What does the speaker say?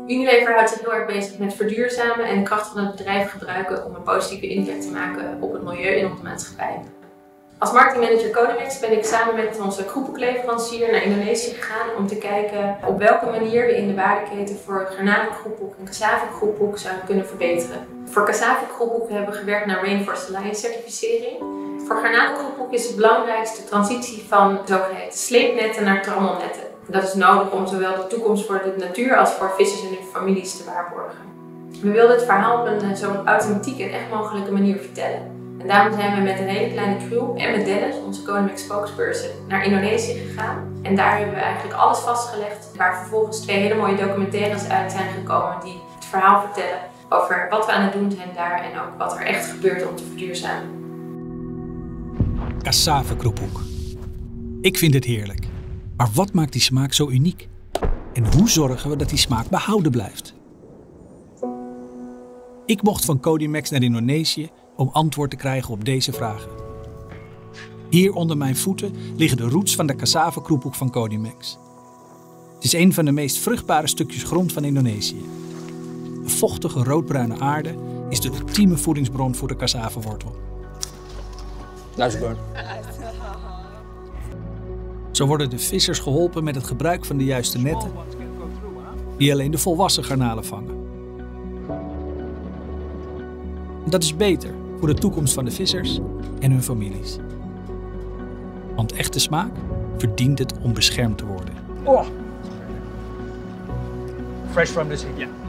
Unilever houdt zich heel erg bezig met verduurzamen en de kracht van het bedrijf gebruiken om een positieve impact te maken op het milieu en op de maatschappij. Als marketingmanager Codimex ben ik samen met onze kroephoekleverancier naar Indonesië gegaan om te kijken op welke manier we in de waardeketen voor garnalenkroephoek en cassavekroephoek zouden kunnen verbeteren. Voor cassavekroephoek hebben we gewerkt naar Rainforest Alliance certificering. Voor garnalenkroephoek is het belangrijkste de transitie van zogeheten sleepnetten naar trammelnetten. Dat is nodig om zowel de toekomst voor de natuur als voor vissers en hun families te waarborgen. We wilden het verhaal op een zo authentieke en echt mogelijke manier vertellen. En daarom zijn we met een hele kleine crew en met Dennis, onze Codimex spokesperson, naar Indonesië gegaan. En daar hebben we eigenlijk alles vastgelegd, waar vervolgens 2 hele mooie documentaires uit zijn gekomen die het verhaal vertellen over wat we aan het doen zijn daar en ook wat er echt gebeurt om te verduurzamen. Cassavekroephoek. Ik vind het heerlijk. Maar wat maakt die smaak zo uniek? En hoe zorgen we dat die smaak behouden blijft? Ik mocht van Codimex naar Indonesië om antwoord te krijgen op deze vragen. Hier onder mijn voeten liggen de roots van de cassavekroephoek van Codimex. Het is een van de meest vruchtbare stukjes grond van Indonesië. De vochtige roodbruine aarde is de ultieme voedingsbron voor de cassavewortel. Luister. Zo worden de vissers geholpen met het gebruik van de juiste netten, die alleen de volwassen garnalen vangen. Dat is beter voor de toekomst van de vissers en hun families. Want echte smaak verdient het om beschermd te worden. Oh. Fresh from the sea. Yeah.